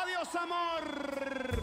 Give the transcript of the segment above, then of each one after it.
Adiós, amor.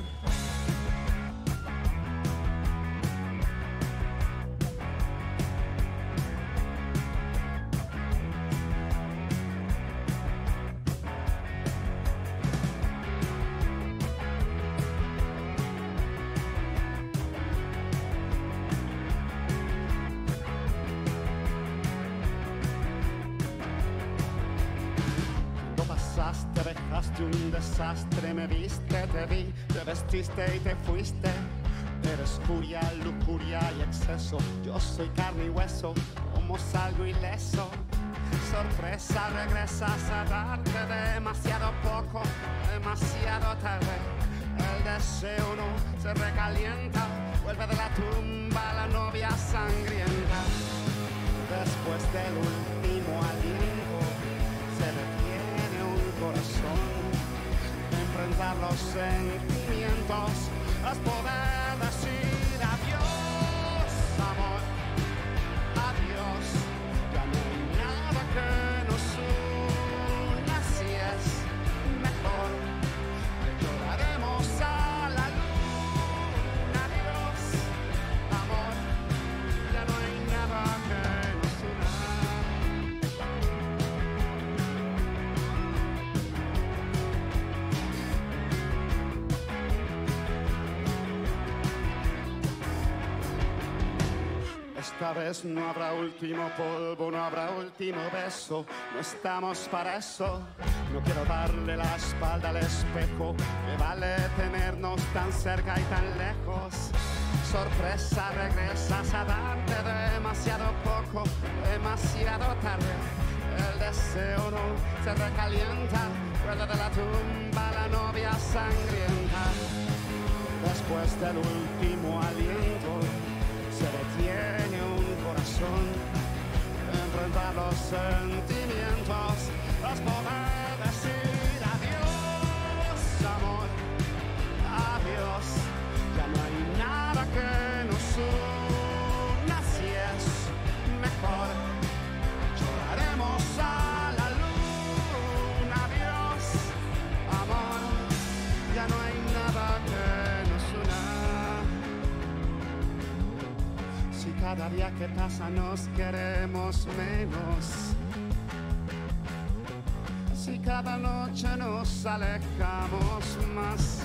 Te dejaste un desastre, me viste, te vi, te vestiste y te fuiste. Eres furia, lujuria y exceso. Yo soy carne y hueso, como salgo ileso. Sorpresa, regresas a darte demasiado poco, demasiado tarde. El deseo no se recalienta, vuelve de la tumba la novia sangrienta. Después del último aliento se detiene un corazón. Enfrentar los sentimientos es poder decir adiós, amor, adiós. Ya no hay nada que nos una, si es mejor que lloraremos a la luna. Adiós, amor, ya no hay nada que nos una. Esta vez no habrá último polvo, no habrá último beso. No estamos para eso. No quiero darle la espalda al espejo. Me vale tenernos tan cerca y tan lejos. Sorpresa, regresas a darte demasiado poco, demasiado tarde. El deseo no se recalienta, vuelve de la tumba la novia sangrienta. Después del último aliento se detiene un corazón. Enfrentar los sentimientos es poder decir adiós, amor, adiós. Ya no hay nada que nos una, si es mejor lloraremos a la luna. Adiós, amor, ya no hay nada que nos una. Si cada día que pasa nos queremos menos, si cada noche nos alejamos más,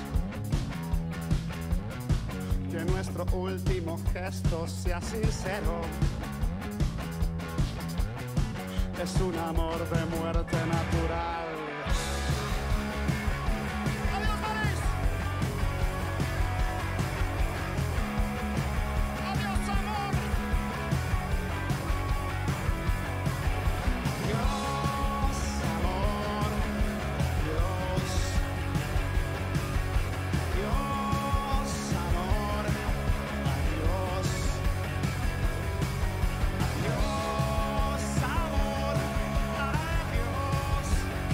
que nuestro último gesto sea sincero. Es un amor de muerte natural. ¡Adiós, París! ¡Adiós, amor! Adiós, amor. Adiós. Adiós, amor. Adiós. Adiós, amor. Adiós.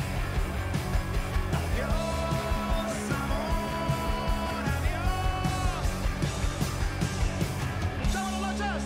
Adiós, amor. Adiós. ¡Chao, buenas noches!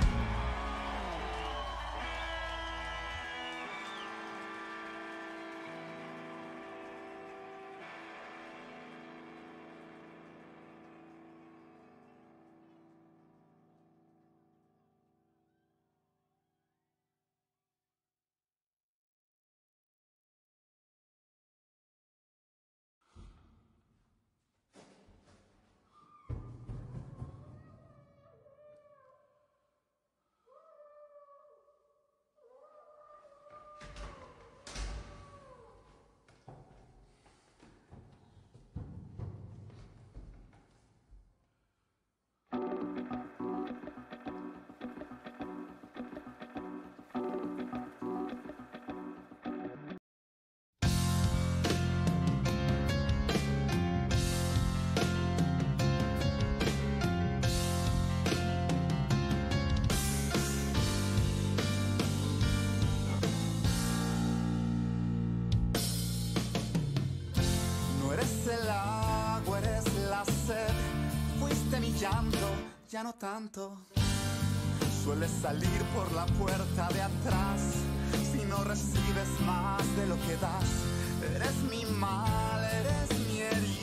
El agua, eres la sed, fuiste mi llanto, ya no tanto. Sueles salir por la puerta de atrás, si no recibes más de lo que das. Eres mi mal, eres mi herida.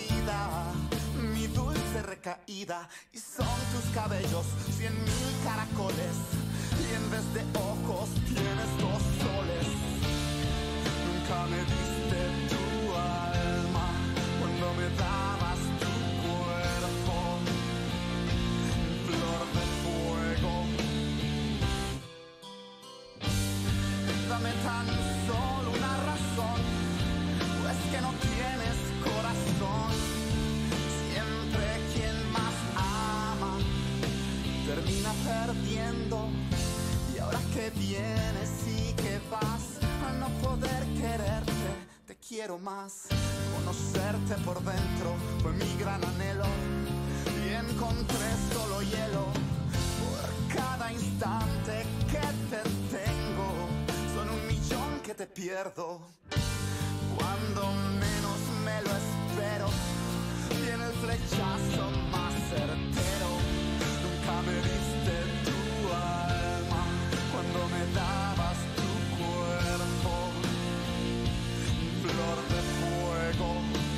caída y son tus cabellos 100.000 caracoles y en vez de ojos tienes 2 soles. Nunca me diste tu alma cuando me dabas tu cuerpo, flor de fuego. Dame tan solo una razón, pues que no tienes corazón. Siempre quien más ama termina perdiendo. Y ahora que vienes y que vas, a no poder quererte, te quiero más. Conocerte por dentro fue mi gran anhelo y encontré solo hielo. Por cada instante que te tengo, son 1.000.000 que te pierdo. Cuando menos me lo espero, viene el flechazo más certero. Nunca me diste tu alma cuando me dabas tu cuerpo, flor de fuego.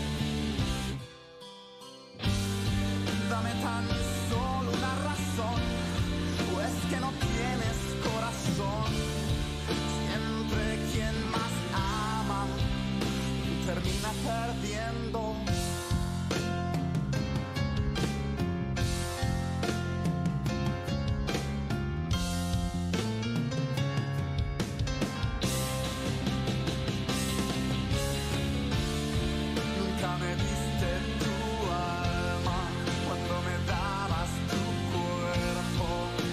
Dame tan solo una razón, pues que no tienes corazón. Siempre quien más ama termina perdiendo. Nunca me diste tu alma cuando me dabas tu cuerpo,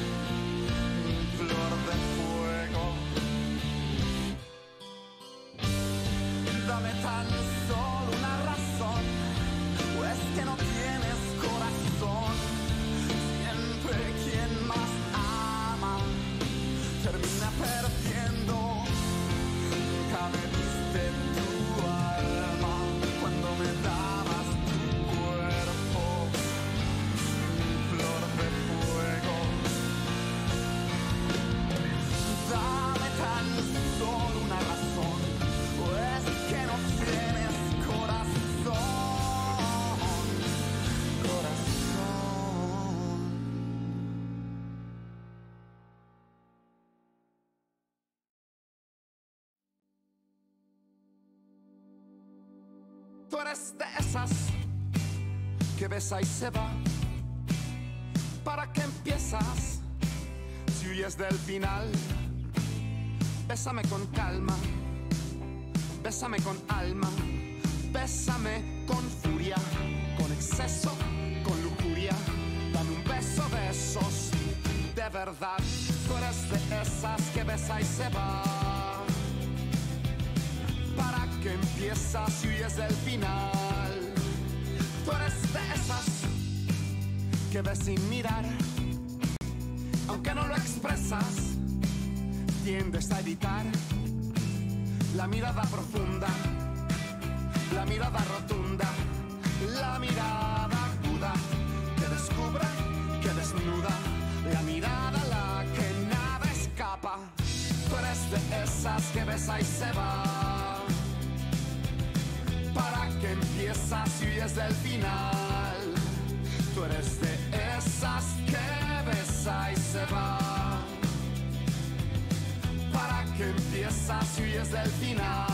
flor de fuego. Dame tan solo una razón, pues que no tienes corazón. Siempre quien más ama termina perdiendo. Nunca me diste tu alma cuando me dabas tu cuerpo, flor de fuego. Dame tan solo una razón, pues que no tienes corazón, corazón. Tú eres de esas que besa y se va. ¿Para qué empiezas si huyes del final? Bésame con calma, bésame con alma, bésame con furia, con exceso, con lujuria. Dame un beso de esos de verdad. Tú eres de esas que besa y se va. ¿Para qué empiezas si huyes del final? Tú eres de esas que ves sin mirar, aunque no lo expresas, tiendes a evitar la mirada profunda, la mirada rotunda, la mirada aguda que descubre, que desnuda, la mirada a la que nada escapa. Tú eres de esas que besa y se va. ¿Para qué empiezas si huyes del final? Tú eres de esas que besa y se va. ¿Para qué empiezas si huyes del final?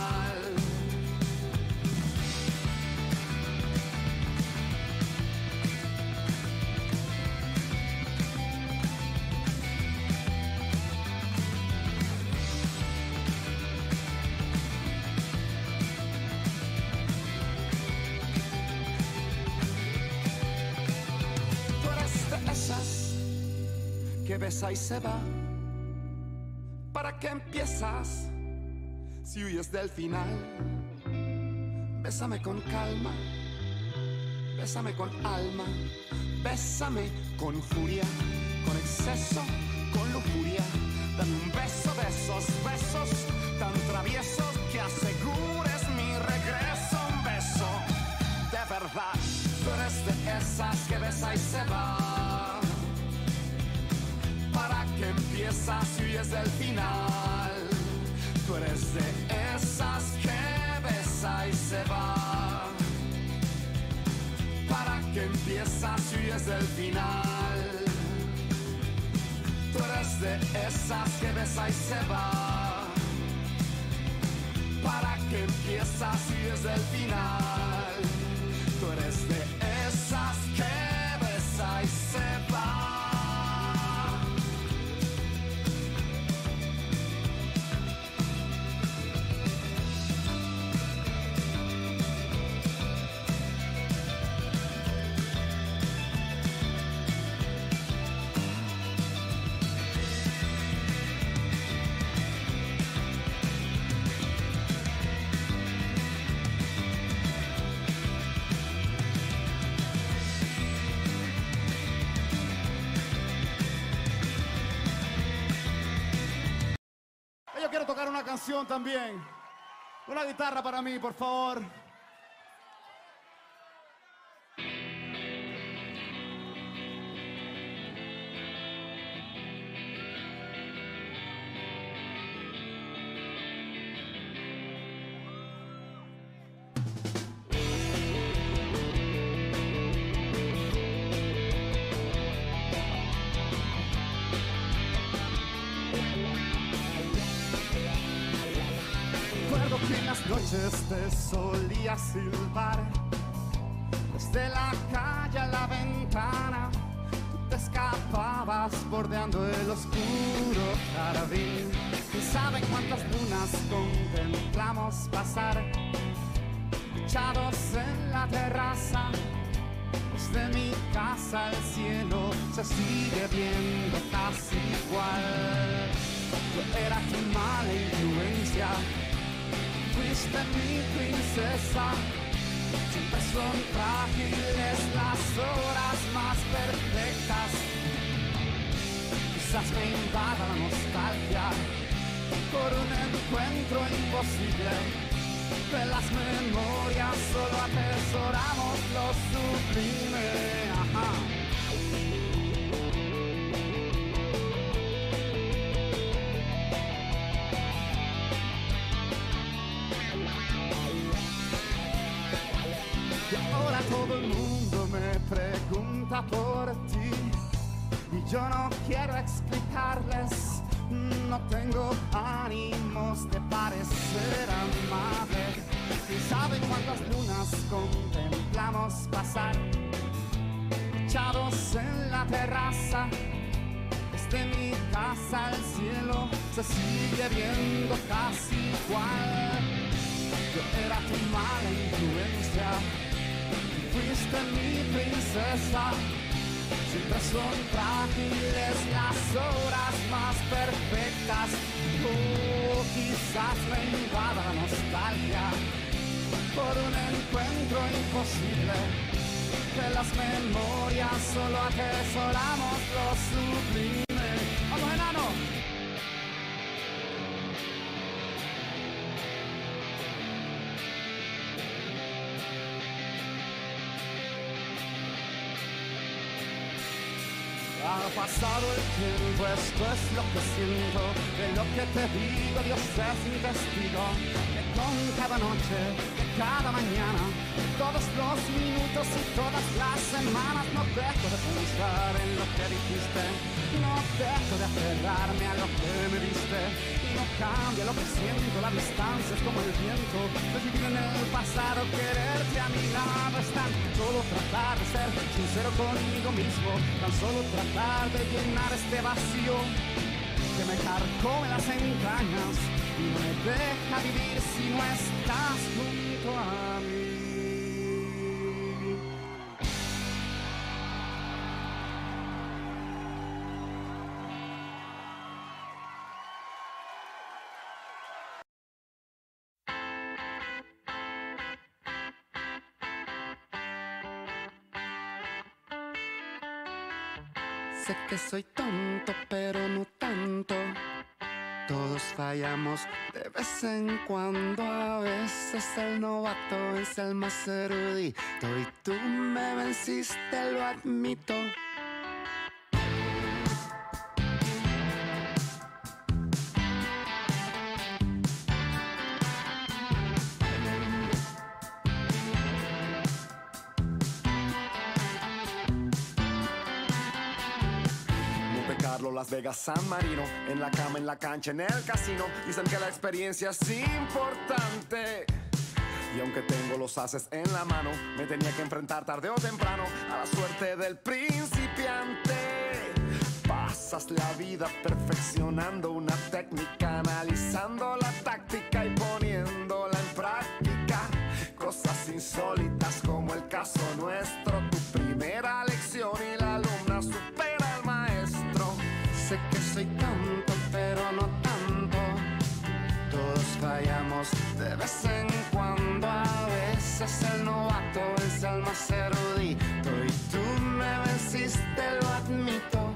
Que besa y se va. ¿Para qué empiezas si huyes del final? Bésame con calma, bésame con alma, bésame con furia, con exceso, con lujuria. Dame un beso de esos besos tan traviesos que asegures mi regreso. Un beso de verdad. Tú eres de esas que besa y se va. ¿Para qué empiezas si huyes del final? Tú eres de esas que besa y se va. ¿Para qué empiezas empiezas y es el final. Tú eres de esas que besa y se va. ¿Para qué empiezas y es el final? Tú eres de esas que besa y se va. Yo quiero tocar una canción también. Una guitarra para mí, por favor. Recuerdo que en las noches te solía silbar desde la calle a la ventana. Tú te escapabas bordeando el oscuro jardín. ¿Quién sabe cuántas lunas contemplamos pasar echados en la terraza? Desde mi casa el cielo se sigue viendo casi igual. Yo era tu mala influencia, fuiste mi princesa. Siempre son frágiles las horas más perfectas. Quizás me invada la nostalgia por un encuentro imposible. De las memorias solo atesoramos lo sublime. Ajá. Ahora todo el mundo me pregunta por ti y yo no quiero explicarles. No tengo ánimos de parecer amable. ¿Quién sabe cuántas lunas contemplamos pasar echados en la terraza? Desde mi casa el cielo se sigue viendo casi igual. Yo era tu mala influencia, fuiste mi princesa. Siempre son frágiles las horas más perfectas. Oh, quizás me invada la nostalgia por un encuentro imposible. De las memorias solo atesoramos lo sublime. ¡Vamos, enano! Ha pasado el tiempo, esto es lo que siento. De lo que te digo, Dios es mi testigo. Que con cada noche, de cada mañana, todos los minutos y todas las semanas, no dejo de pensar en lo que dijiste. No dejo de aferrarme a lo que me diste. Y no cambia lo que siento, la distancia es como el viento. De vivir en el pasado, quererte a mi lado es tan solo tratar de ser sincero conmigo mismo. Tan solo tratar de llenar este vacío que me carcome las entrañas y no me deja vivir si no estás junto a mí. Sé que soy tonto, pero no tanto. Todos fallamos de vez en cuando. A veces el novato es el más erudito y tú me venciste, lo admito. Carlo, Las Vegas, San Marino. En la cama, en la cancha, en el casino. Dicen que la experiencia es importante. Y aunque tengo los ases en la mano, me tenía que enfrentar tarde o temprano a la suerte del principiante. Pasas la vida perfeccionando una técnica, analizando la táctica y poniéndola en práctica. Cosas insólitas como el caso nuestro, tu primera lección y la alumna supera al maestro. Sé que soy tonto, pero no tanto. Todos fallamos de vez en cuando. A veces el novato es el más erudito y tú me venciste, lo admito.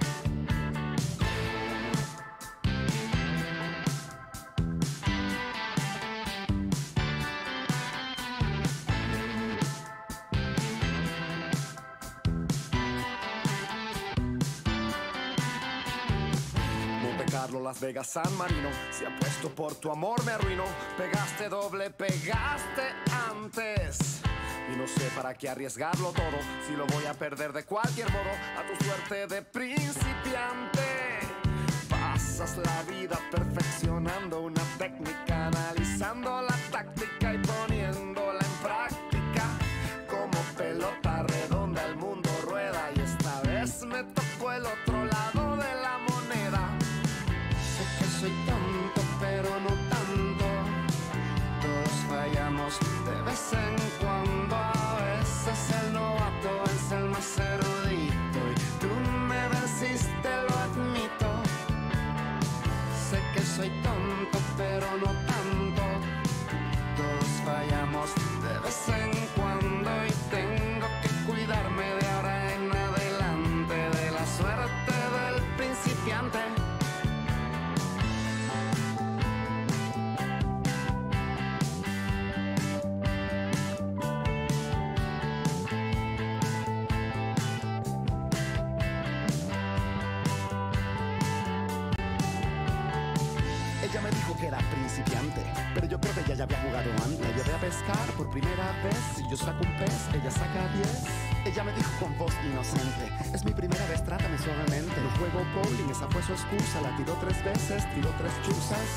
Carlo, Las Vegas, San Marino. Si apuesto por tu amor me arruino. Pegaste doble, pegaste antes. Y no sé para qué arriesgarlo todo, si lo voy a perder de cualquier modo. A tu suerte de principiante. Pasas la vida perfeccionando una técnica, analizando la táctica y poniéndola en práctica. Como pelota redonda el mundo rueda y esta vez me tocó el otro lado de la moneda. Soy tonto, pero no tanto. Todos fallamos de vez en cuando. A veces el novato es el más erudito y tú me venciste, lo admito. Sé que soy tonto, pero no tanto. Todos fallamos de vez en cuando y tengo que cuidarme de ahora en adelante de la suerte del principiante. Ella me dijo que era principiante, pero yo creo que ella ya había jugado antes. La llevé a pescar por primera vez y yo saco un pez, ella saca 10. Ella me dijo con voz inocente: es mi primera vez, trátame suavemente. No juego bowling, esa fue su excusa. La tiró 3 veces, tiró 3 chuzas.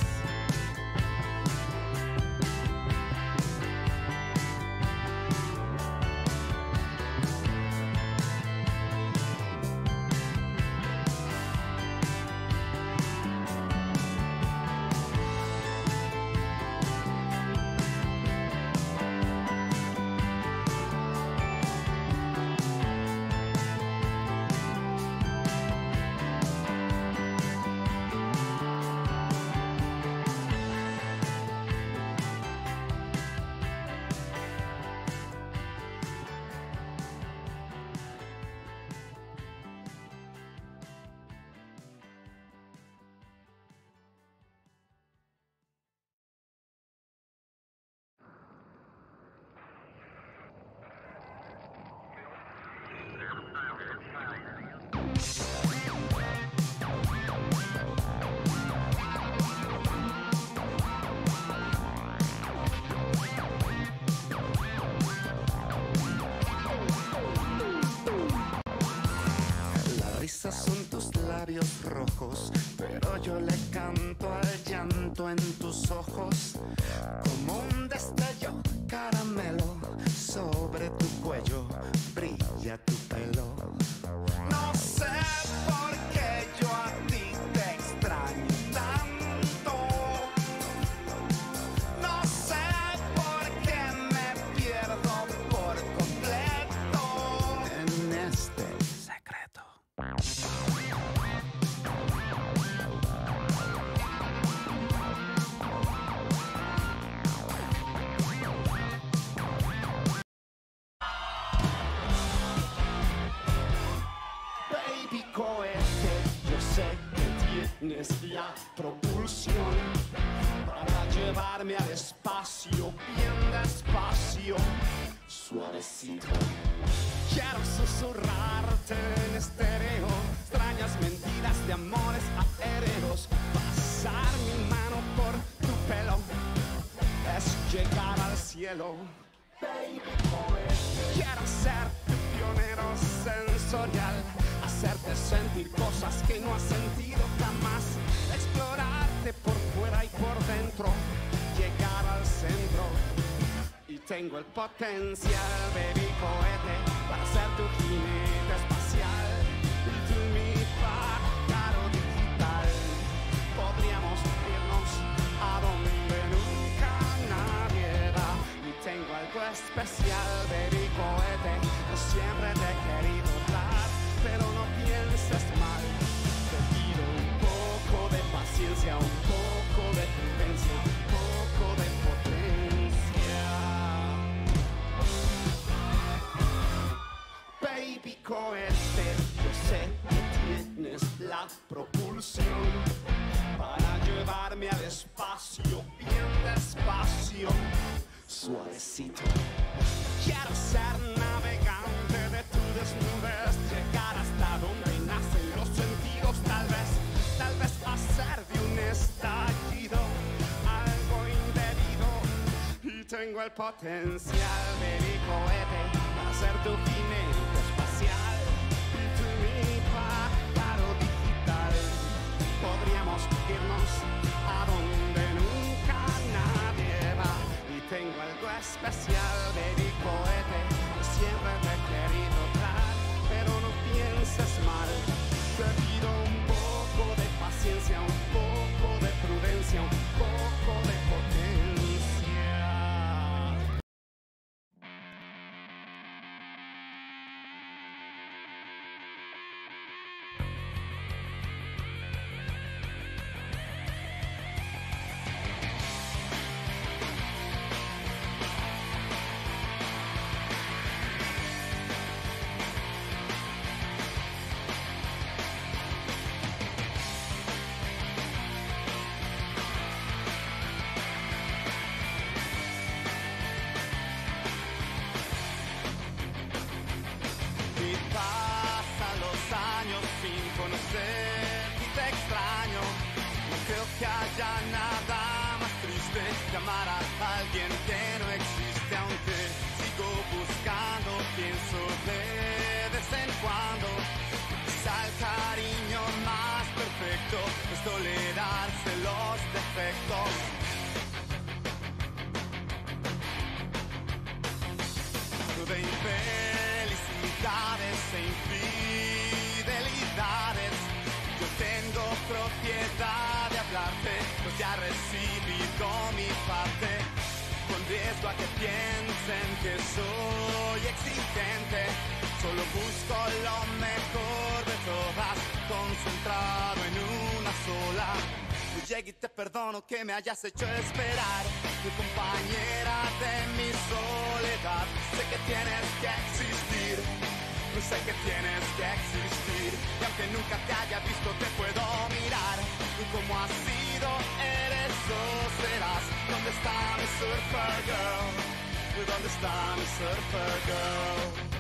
Son tus labios rojos, pero yo le canto al llanto en tus ojos. Como un destello caramelo sobre tu cuello brilla tu pelo. No sé por qué yo a ti te extraño tanto. No sé por qué me pierdo por completo en este secreto. Baby cohete, yo sé que tienes la propulsión para llevarme al espacio, bien despacio, suavecito. Quiero susurrarte en estéreo extrañas mentiras de amores aéreos. Pasar mi mano por tu pelo es llegar al cielo. Baby, quiero ser tu pionero sensorial. hacerte sentir cosas que no has sentido jamás, explorarte por fuera y por dentro, llegar al centro. Y tengo el potencial, baby cohete, para ser tu jinete espacial y tú mi pájaro digital. Podríamos irnos a donde nunca nadie va. Y tengo algo especial, baby cohete, yo siempre te he querido dar, pero no pienses mal. Te pido un poco de paciencia, un poco de prudencia, un poco de potencia. Baby cohete, yo sé que tienes la propulsión para llevarme al espacio, bien despacio, suavecito. Quiero ser navegante de tu desnudez, llegar hasta donde nacen los sentidos, tal vez hacer de un estallido algo indebido. Y tengo el potencial, baby cohete, para ser tu jinete espacial y tú mi pájaro digital. Podríamos irnos a donde nunca nadie va. Y tengo algo especial, baby cohete, yo siempre te he querido dar, pero no pienses mal. Te pido un poco de paciencia, un poco de prudencia, un poco de potencia. Y pasan los años sin conocer y te extraño. No creo que haya nada más triste que amar a alguien que no existe. Aunque sigo buscando, pienso de vez en cuando. Quizá el cariño más perfecto es tolerarse los defectos. De infelicidades e infidelidades, yo tengo propiedad de hablarte, pues ya he recibido mi parte, con riesgo a que piensen que soy exigente. Solo busco lo mejor de todas, concentrado en una sola. Yo llegué y te perdono que me hayas hecho esperar, mi compañera de mi soledad. Sé que tienes que existir, sé que tienes que existir, y aunque nunca te haya visto te puedo mirar. Y como has sido, eres o serás. ¿Dónde está mi surfer girl? ¿Dónde está mi surfer girl?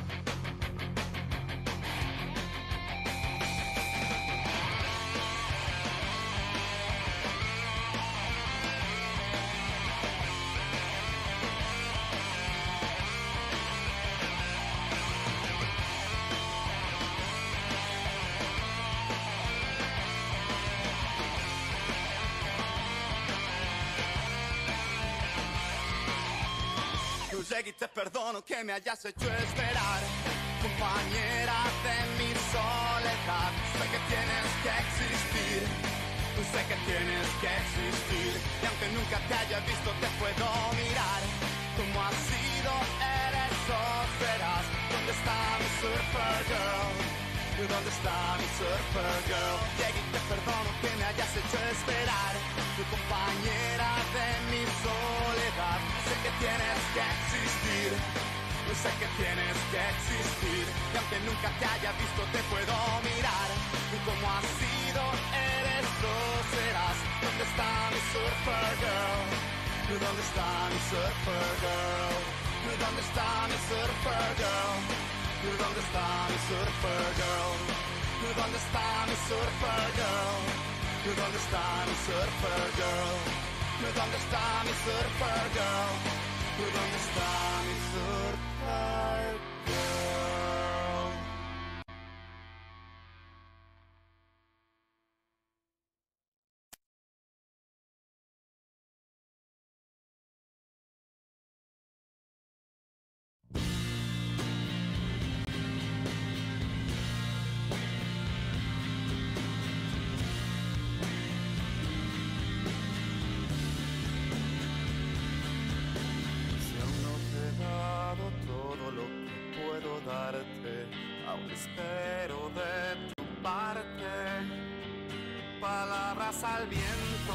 Llegué y te perdono que me hayas hecho esperar, compañera de mi soledad. Sé que tienes que existir, sé que tienes que existir, y aunque nunca te haya visto te puedo mirar. Como has sido, eres o serás. ¿Dónde está mi surfer girl? ¿Dónde está mi surfer girl? Llegué y te perdono que me hayas hecho esperar, tu compañera de mi soledad. Sé que tienes que existir, sé que tienes que existir, y aunque nunca te haya visto te puedo mirar. Y como has sido, eres o serás. ¿Dónde está mi surfer girl? ¿Dónde está mi surfer girl? ¿Dónde está mi surfer girl? ¿Dónde está mi surfer girl? ¿Dónde está mi surfer girl? ¿Dónde está mi surfer girl? ¿Dónde está mi surfer girl? ¿Dónde está mi surfer girl? espero de tu parte palabras al viento.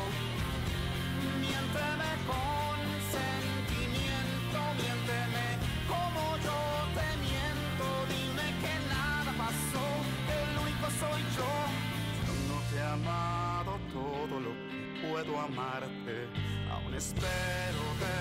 Miénteme con sentimiento, miénteme como yo te miento. Dime que nada pasó, que el único soy yo. Yo no te he amado todo lo que puedo amarte. Aún espero de